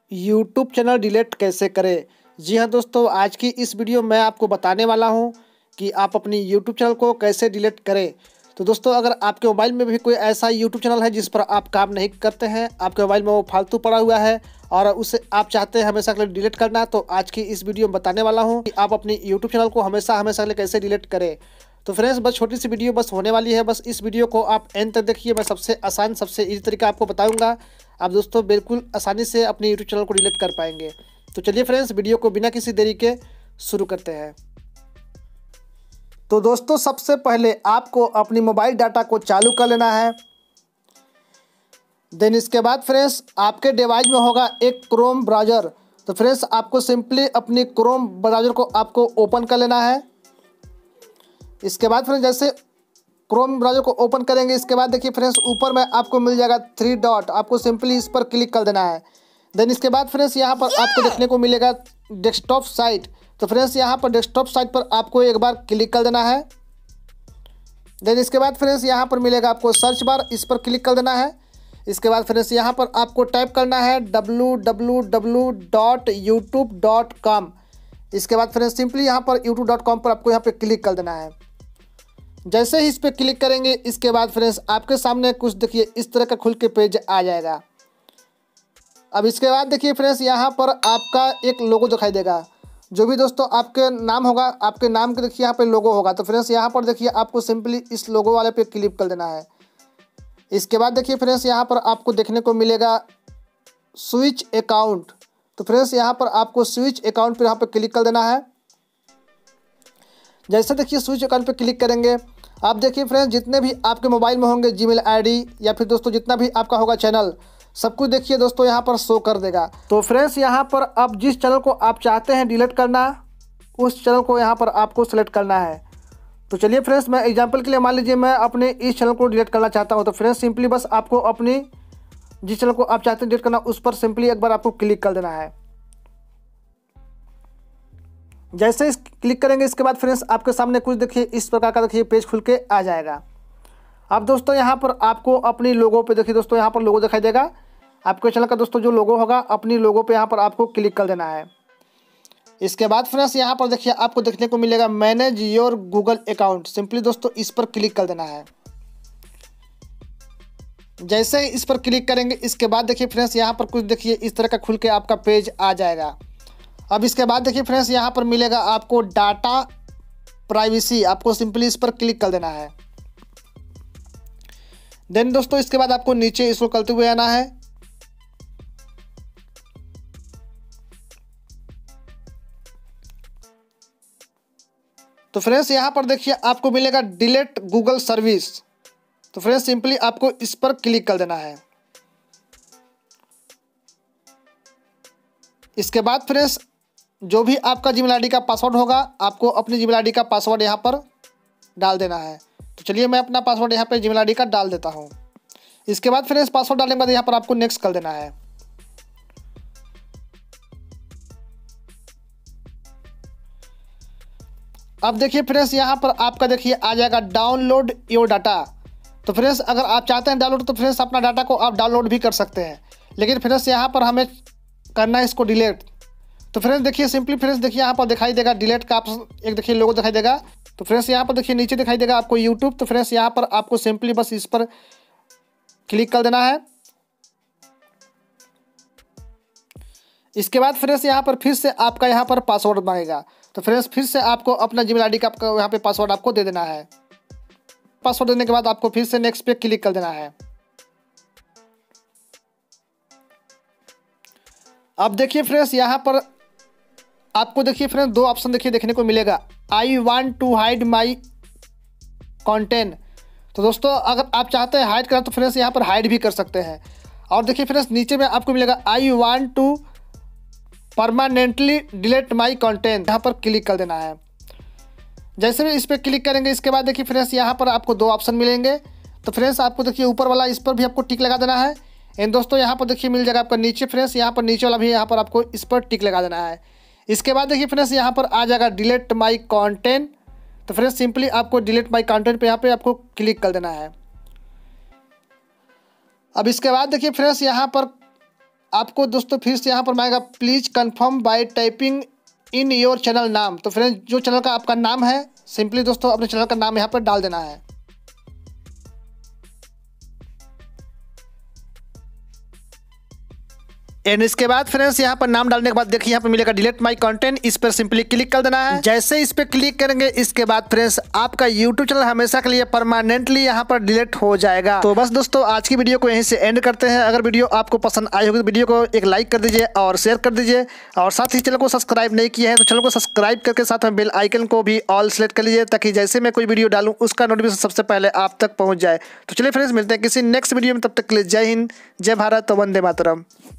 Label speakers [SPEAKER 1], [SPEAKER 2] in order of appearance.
[SPEAKER 1] YouTube channel delete कैसे करें। जी हाँ दोस्तों, आज की इस वीडियो में आपको बताने वाला हूँ कि आप अपनी यूट्यूब चैनल को कैसे डिलीट करें। तो दोस्तों, अगर आपके मोबाइल में भी कोई ऐसा यूट्यूब चैनल है जिस पर आप काम नहीं करते हैं, आपके मोबाइल में वो फालतू पड़ा हुआ है और उसे आप चाहते हैं हमेशा के लिए डिलीट करना, तो आज की इस वीडियो में बताने वाला हूँ कि आप अपनी यूट्यूब चैनल को हमेशा के लिए कैसे डिलीट करें। तो फ्रेंड्स, बस छोटी सी वीडियो बस होने वाली है, बस इस वीडियो को आप एंड तक देखिए। मैं सबसे आसान सबसे इजी तरीका आपको बताऊंगा। आप दोस्तों बिल्कुल आसानी से अपने यूट्यूब चैनल को डिलीट कर पाएंगे। तो चलिए फ्रेंड्स, वीडियो को बिना किसी देरी के शुरू करते हैं। तो दोस्तों, सबसे पहले आपको अपनी मोबाइल डाटा को चालू कर लेना है। देन इसके बाद फ्रेंड्स, आपके डिवाइस में होगा एक क्रोम ब्राउज़र। तो फ्रेंड्स, आपको सिंपली अपनी क्रोम ब्राउज़र को आपको ओपन कर लेना है। इसके बाद फ्रेंड्स, जैसे क्रोम ब्राउज़र को ओपन करेंगे, इसके बाद देखिए फ्रेंड्स, ऊपर में आपको मिल जाएगा 3 डॉट, आपको सिंपली इस पर क्लिक कर देना है। देन इसके बाद फ्रेंड्स, यहाँ पर आपको देखने को मिलेगा डेस्कटॉप साइट। तो फ्रेंड्स, यहाँ पर डेस्कटॉप साइट पर आपको एक बार क्लिक कर देना है। देन इसके बाद फ्रेंड्स, यहाँ पर मिलेगा आपको सर्च बार, इस पर क्लिक कर देना है। इसके बाद फ्रेंड्स, यहाँ पर आपको टाइप करना है www.youtube.com। इसके बाद फ्रेंड्स, सिंपली यहाँ पर youtube.com पर आपको यहाँ पे क्लिक कर देना है। जैसे ही इस पर क्लिक करेंगे, इसके बाद फ्रेंड्स, आपके सामने कुछ देखिए इस तरह का खुल के पेज आ जाएगा। अब इसके बाद देखिए फ्रेंड्स, यहाँ पर आपका एक लोगो दिखाई देगा। जो भी दोस्तों आपके नाम होगा, आपके नाम के देखिए यहाँ पे लोगो होगा। तो फ्रेंड्स, यहाँ पर देखिए आपको सिंपली इस लोगो वाले पे क्लिक कर देना है। इसके बाद देखिए फ्रेंड्स, यहाँ पर आपको देखने को मिलेगा स्विच अकाउंट। तो फ्रेंड्स, यहाँ पर आपको स्विच अकाउंट पर यहाँ पर क्लिक कर देना है। जैसे देखिए स्विच अकाउंट पे क्लिक करेंगे, आप देखिए फ्रेंड्स, जितने भी आपके मोबाइल में होंगे जीमेल आईडी या फिर दोस्तों जितना भी आपका होगा चैनल, सब कुछ देखिए दोस्तों यहाँ पर शो कर देगा। तो फ्रेंड्स, यहाँ पर अब जिस चैनल को आप चाहते हैं डिलीट करना, उस चैनल को यहाँ पर आपको सेलेक्ट करना है। तो चलिए फ्रेंड्स, मैं एग्जाम्पल के लिए मान लीजिए मैं अपने इस चैनल को डिलीट करना चाहता हूँ। तो फ्रेंड्स, सिंपली बस आपको अपनी जिस चैनल को आप चाहते हैं डिलीट करना, उस पर सिंपली एक बार आपको क्लिक कर देना है। जैसे इस क्लिक करेंगे, इसके बाद फ्रेंड्स, आपके सामने कुछ देखिए इस प्रकार का देखिए पेज खुल के आ जाएगा। अब दोस्तों, यहाँ पर आपको अपनी लोगो पे देखिए दोस्तों, यहाँ पर लोगो दिखाई देगा आपके चैनल का। दोस्तों जो लोगो होगा, अपनी लोगो पे यहाँ पर आपको क्लिक कर देना है। इसके बाद फ्रेंड्स, यहाँ पर देखिए आपको देखने को मिलेगा manage your Google account. Simply दोस्तों इस पर क्लिक कर देना है। जैसे ही इस पर क्लिक करेंगे, इसके बाद देखिए फ्रेंड्स, यहाँ पर कुछ देखिए इस तरह का खुल के आपका पेज आ जाएगा। अब इसके बाद देखिए फ्रेंड्स, यहाँ पर मिलेगा आपको डाटा प्राइवेसी, आपको सिंपली इस पर क्लिक कर देना है। देन दोस्तों, इसके बाद आपको नीचे इसको करते हुए आना है। तो फ्रेंड्स, यहाँ पर देखिए आपको मिलेगा डिलीट गूगल सर्विस। तो फ्रेंड्स, सिंपली आपको इस पर क्लिक कर देना है। इसके बाद फ्रेंड्स, जो भी आपका जीमेल आईडी का पासवर्ड होगा, आपको अपनी जीमेल आईडी का पासवर्ड यहाँ पर डाल देना है। तो चलिए मैं अपना पासवर्ड यहाँ पे जीमेल आईडी का डाल देता हूँ। इसके बाद फ्रेंड्स, पासवर्ड डालने के बाद यहाँ पर आपको नेक्स्ट कर देना है। अब देखिए फ्रेंड्स, यहाँ पर आपका देखिए आ जाएगा डाउनलोड योर डाटा। तो फ्रेंड्स, अगर आप चाहते हैं डाउनलोड, तो फ्रेंड्स अपना डाटा को आप डाउनलोड भी कर सकते हैं, लेकिन फ्रेंड्स यहाँ पर हमें करना है इसको डिलीट। तो फ्रेंड्स देखिए, सिंपली फ्रेंड्स देखिए यहाँ पर दिखाई देगा डिलीट का ऑप्शन, एक देखिए लोगो दिखाई देगा। तो फ्रेंड्स, यहाँ पर देखिए नीचे दिखाई देगा आपको यूट्यूब। तो फ्रेंड्स, यहाँ पर आपको सिंपली बस इस पर क्लिक कर देना है। इसके बाद फ्रेंड्स, यहाँ पर फिर से आपका यहाँ पर पासवर्ड मांगेगा। तो फ्रेंड्स, फिर से आपको अपना जीमेल आईडी का आपका यहाँ पे पासवर्ड आपको दे देना है। पासवर्ड देने के बाद आपको फिर से नेक्स्ट पे क्लिक कर देना है। अब देखिए फ्रेंड्स, यहाँ पर आपको देखिए फ्रेंड्स 2 ऑप्शन देखिए देखने को मिलेगा, I want to hide my content. तो दोस्तों, अगर आप चाहते हैं हाइड करना, तो फ्रेंड्स यहाँ पर हाइड भी कर सकते हैं। और देखिए फ्रेंड्स, नीचे में आपको मिलेगा I want to permanently delete my content, यहाँ पर क्लिक कर देना है। जैसे भी इस पर क्लिक करेंगे, इसके बाद देखिए फ्रेंड्स, यहाँ पर आपको 2 ऑप्शन मिलेंगे। तो फ्रेंड्स, आपको देखिए ऊपर वाला इस पर भी आपको टिक लगा देना है। एंड दोस्तों, यहाँ पर देखिए मिल जाएगा आपका नीचे फ्रेंड्स, यहाँ पर नीचे वाला भी यहाँ पर आपको इस पर टिक लगा देना है। इसके बाद देखिए फ्रेंड्स, यहाँ पर आ जाएगा डिलीट माई कंटेंट। तो फ्रेंड्स, सिंपली आपको डिलीट माई कंटेंट पे यहाँ पे आपको क्लिक कर देना है। अब इसके बाद देखिए फ्रेंड्स, यहाँ पर आपको दोस्तों फिर से यहाँ पर आएगा please confirm by typing in your channel नाम। तो फ्रेंड्स जो चैनल का आपका नाम है सिंपली दोस्तों अपने चैनल का नाम यहाँ पर डाल देना है। एंड इसके बाद फ्रेंड्स यहाँ पर नाम डालने के बाद देखिए यहाँ पर मिलेगा डिलीट माय कंटेंट, इस पर सिंपली क्लिक कर देना है। जैसे इस पर क्लिक करेंगे इसके बाद फ्रेंड्स आपका यूट्यूब चैनल हमेशा के लिए परमानेंटली यहाँ पर डिलीट हो जाएगा। तो बस दोस्तों आज की वीडियो को यहीं से एंड करते हैं। अगर वीडियो आपको पसंद आई होगी तो वीडियो को एक लाइक कर दीजिए और शेयर कर दीजिए, और साथ ही चैनल को सब्सक्राइब नहीं किया है तो चैनल को सब्सक्राइब करके साथ में बेल आइकन को भी ऑल सेलेक्ट कर लीजिए, ताकि जैसे मैं कोई वीडियो डालूँ उसका नोटिफिकेशन सबसे पहले आप तक पहुँच जाए। तो चलिए फ्रेंड्स मिलते हैं किसी नेक्स्ट वीडियो में, तब तक के लिए जय हिंद, जय भारत, वंदे मातरम।